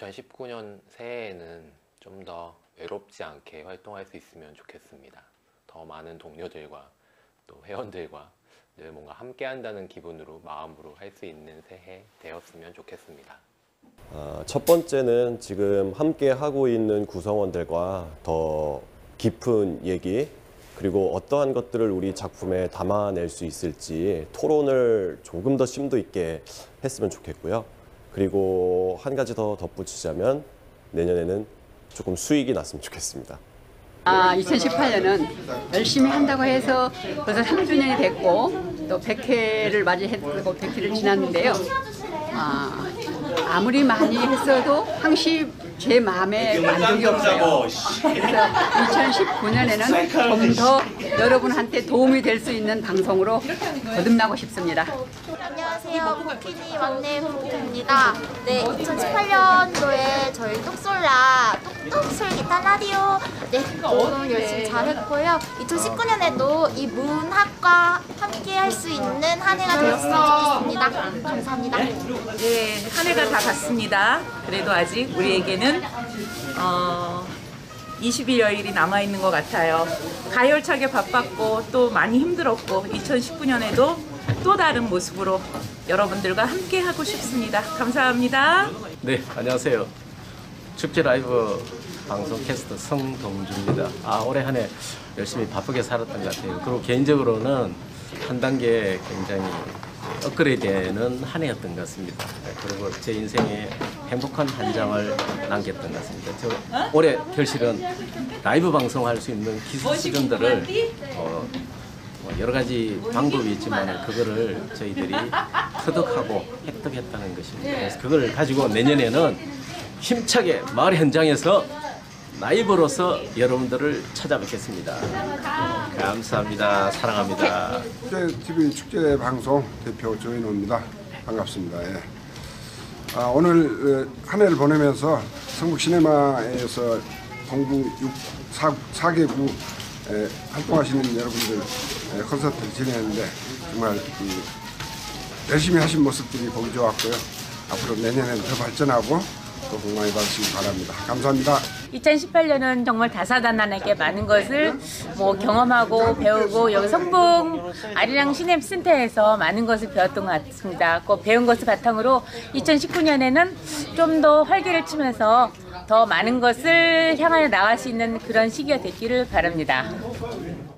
2019년 새해에는 좀 더 외롭지 않게 활동할 수 있으면 좋겠습니다. 더 많은 동료들과 또 회원들과 늘 뭔가 함께 한다는 기분으로 마음으로 할 수 있는 새해 되었으면 좋겠습니다. 첫 번째는 지금 함께 하고 있는 구성원들과 더 깊은 얘기, 그리고 어떠한 것들을 우리 작품에 담아낼 수 있을지 토론을 조금 더 심도 있게 했으면 좋겠고요. 그리고 한 가지 더 덧붙이자면 내년에는 조금 수익이 났으면 좋겠습니다. 2018년은 열심히 한다고 해서 벌써 3주년이 됐고 또 100회를 맞이했고 100회를 지났는데요. 아무리 많이 했어도 항시 제 마음에 만족이 없어요. 그래서 2019년에는 좀 더 여러분한테 도움이 될 수 있는 방송으로 거듭나고 싶습니다. 안녕하세요. 부키니 막내 부키입니다. 네, 2018년도에 저희 똑솔라 똑똑솔 기타 라디오 녹음 열심히 잘했고요. 2019년에도 이 문학과 함께 할 수 있는 한 해가 되었으면 좋겠습니다. 감사합니다. 네, 한 해가 다 갔습니다. 그래도 아직 우리에게는 20여일이 남아있는 것 같아요. 가열차게 바빴고 또 많이 힘들었고 2019년에도 또 다른 모습으로 여러분들과 함께 하고 싶습니다. 감사합니다. 네, 안녕하세요. 축제 라이브 방송 캐스터 성동주입니다. 올해 한 해 열심히 바쁘게 살았던 것 같아요. 그리고 개인적으로는 한 단계 굉장히 업그레이드되는 한 해였던 것 같습니다. 그리고 제 인생에 행복한 한 장을 남겼던 것 같습니다. 저 올해 결실은 라이브 방송할 수 있는 기술 수준들을 여러 가지 방법이 있지만 그거를 저희들이 터득하고 획득했다는 것입니다. 그래서 그걸 가지고 내년에는 힘차게 마을 현장에서 라이브로서 여러분들을 찾아뵙겠습니다. 감사합니다. 사랑합니다. 축제TV 축제 방송 대표 조인호입니다. 반갑습니다. 예. 오늘 한 해를 보내면서 성북 시네마에서 동부 4개구 활동하시는 여러분들 콘서트를 진행했는데 정말 열심히 하신 모습들이 보기 좋았고요. 앞으로 내년에는 더 발전하고 또 복 많이 받으시기 바랍니다. 감사합니다. 2018년은 정말 다사다난하게 많은 것을 경험하고 배우고 여기 성북 아리랑 시냅센터에서 많은 것을 배웠던 것 같습니다. 그 배운 것을 바탕으로 2019년에는 좀 더 활기를 치면서 더 많은 것을 향하여 나갈 수 있는 그런 시기가 됐기를 바랍니다.